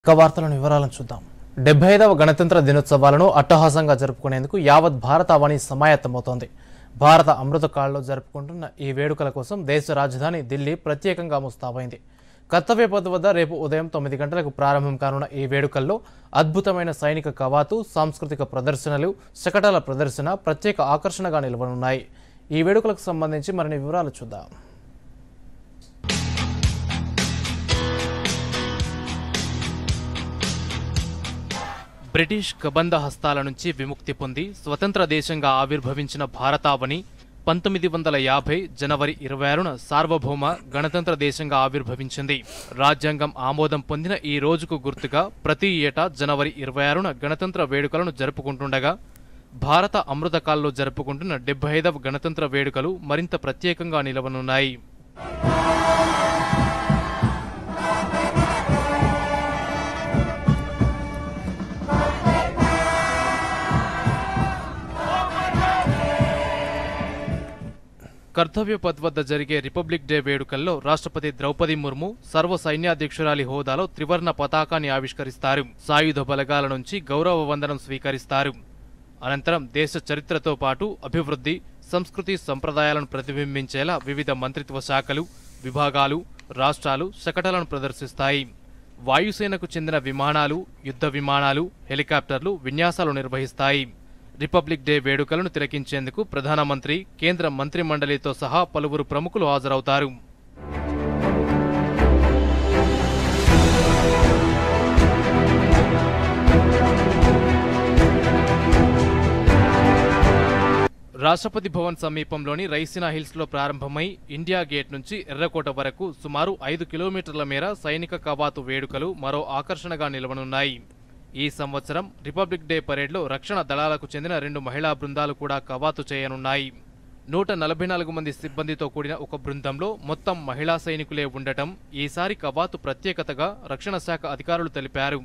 వార్తలను వివరాలను చూద్దాం. 75వ గణతంత్ర దినోత్సవాలను అట్టహాసంగా జరుపుకునేందుకు యావత్ భారతావని సమాయత్తమవుతోంది. భారత అమృతకాలంలో జరుపుకుంటున్న ఈ వేడుకల కోసం దేశ రాజధాని ఢిల్లీ ప్రత్యేకంగా ముస్తాబైంది. కర్తవ్య పథ్ వద్ద రేపు ఉదయం 9 గంటలకు ప్రారంభం కానున్న ఈ వేడుకల్లో అద్భుతమైన సైనిక కవాతు, సాంస్కృతిక ప్రదర్శనలు, శకటాల ప్రదర్శన ప్రత్యేక ఆకర్షణగా నిలవనున్నాయి. ఈ వేడుకలకు సంబంధించి మరిన్ని వివరాలు చూద్దాం. బ్రిటిష్ కబంధ హస్తాల నుంచి విముక్తి పొంది స్వతంత్ర దేశంగా ఆవిర్భవించిన భారతావని 1950 జనవరి 26న సార్వభౌమ గణతంత్ర దేశంగా ఆవిర్భవించింది. రాజ్యాంగం ఆమోదం పొందిన ఈ రోజుకు గుర్తుగా ప్రతి ఏటా జనవరి 26న గణతంత్ర వేడుకలను జరుపుకుంటుండగా భారత అమృతకాల్లో జరుపుకుంటున్న 75వ గణతంత్ర వేడుకలు మరింత ప్రత్యేకంగా నిలవనున్నాయి. కర్తవ్య పథ్ వద్ద జరిగే రిపబ్లిక్ డే వేడుకల్లో రాష్ట్రపతి ద్రౌపది ముర్ము సర్వ సైన్యాధ్యక్షురాలి హోదాలో త్రివర్ణ పతాకాన్ని ఆవిష్కరిస్తారు. సాయుధ బలగాల నుంచి గౌరవ వందనం స్వీకరిస్తారు. అనంతరం దేశ చరిత్రతో పాటు అభివృద్ధి, సంస్కృతి, సంప్రదాయాలను ప్రతిబింబించేలా వివిధ మంత్రిత్వ శాఖలు, విభాగాలు, రాష్ట్రాలు శకటాలను ప్రదర్శిస్తాయి. వాయుసేనకు చెందిన విమానాలు, యుద్ధ విమానాలు, హెలికాప్టర్లు విన్యాసాలు నిర్వహిస్తాయి. రిపబ్లిక్ డే వేడుకలను తిలకించేందుకు ప్రధానమంత్రి, కేంద్ర మంత్రి మండలితో సహా పలువురు ప్రముఖులు హాజరవుతారు. రాష్ట్రపతి భవన్ సమీపంలోని రైసినా హిల్స్లో ప్రారంభమై ఇండియా గేట్ నుంచి ఎర్రకోట వరకు సుమారు 5 కిలోమీటర్ల మేర సైనిక కవాతు వేడుకలు మరో ఆకర్షణగా నిలవనున్నాయి. ఈ సంవత్సరం రిపబ్లిక్ డే పరేడ్లో రక్షణ దళాలకు చెందిన 2 మహిళా బృందాలు కూడా కవాతు చేయనున్నాయి. 144 మంది సిబ్బందితో కూడిన ఒక బృందంలో మొత్తం మహిళా సైనికులే ఉండటం ఈసారి కవాతు ప్రత్యేకతగా రక్షణ శాఖ అధికారులు తెలిపారు.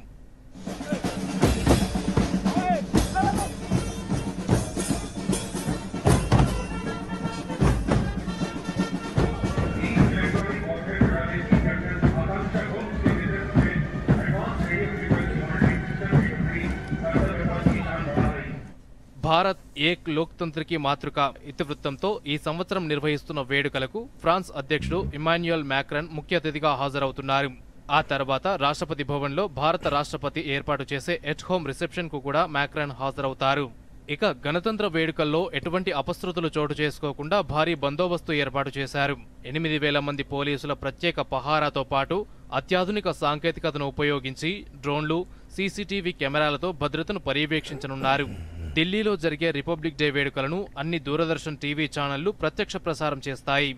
భారత్ ఏక్ లోక్తంత్ర కి మాతృక ఇతివృత్తంతో ఈ సంవత్సరం నిర్వహిస్తున్న వేడుకలకు ఫ్రాన్స్ అధ్యక్షుడు ఇమాన్యుయల్ మ్యాక్రాన్ ముఖ్య అతిథిగా హాజరవుతున్నారు. ఆ తర్వాత రాష్ట్రపతి భవన్లో భారత రాష్ట్రపతి ఏర్పాటు చేసే ఎట్ హోమ్ రిసెప్షన్ కు కూడా మ్యాక్రాన్ హాజరవుతారు. ఇక గణతంత్ర వేడుకల్లో ఎటువంటి అపశృతులు చోటు చేసుకోకుండా భారీ బందోబస్తు ఏర్పాటు చేశారు. 8,000 మంది పోలీసుల ప్రత్యేక పహారాతో పాటు అత్యాధునిక సాంకేతికతను ఉపయోగించి డ్రోన్లు, సీసీటీవీ కెమెరాలతో భద్రతను పర్యవేక్షించనున్నారు. ఢిల్లీలో జరిగే రిపబ్లిక్ డే వేడుకలను అన్ని దూరదర్శన్ టీవీ ఛానళ్లు ప్రత్యక్ష ప్రసారం చేస్తాయి.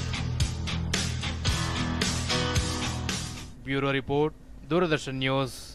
Bureau report, Doordarshan news.